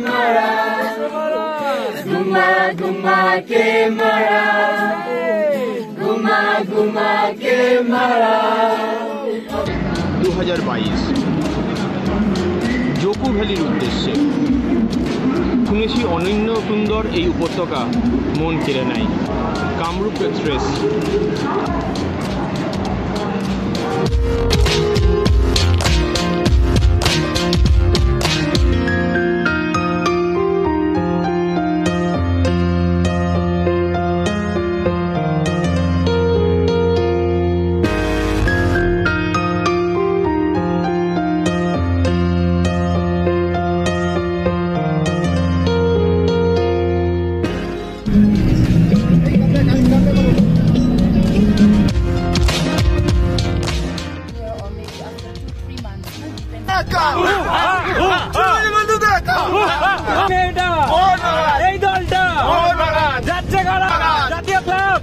মারা ঘুমা ঘুমা কে মারা ঘুমা ঘুমা কে মারা 2022 জোকো ভ্যালির উদ্দেশ্যে শুনেছি অনন্য সুন্দর এই উপত্যকা মন কেড়ে নেয়। কামরূপ এক্সপ্রেস এই দলটা যাচ্ছে জাতীয় club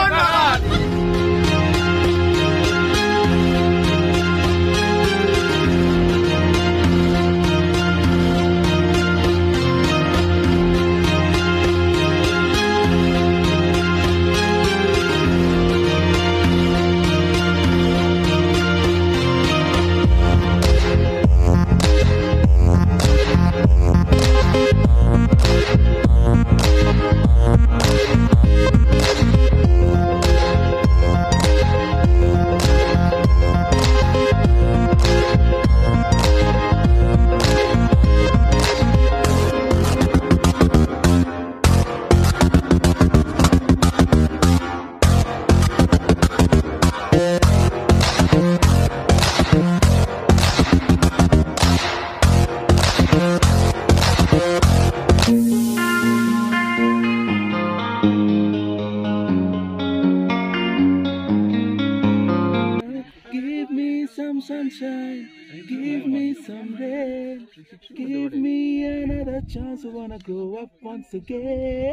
sunshine, give me some rain, give me another chance. I wanna grow up once again.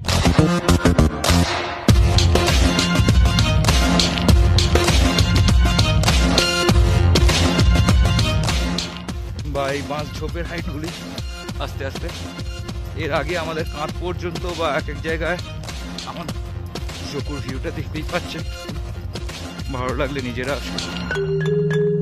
ভাই বাঁশ ঝোপের হাইটগুলি আস্তে আস্তে এর আগে আমাদের কাঁধ পর্যন্ত বা এক এক জায়গায় আমার জোকোর ভিউটা দেখতেই পাচ্ছেন। ভালো লাগলে নিজেরা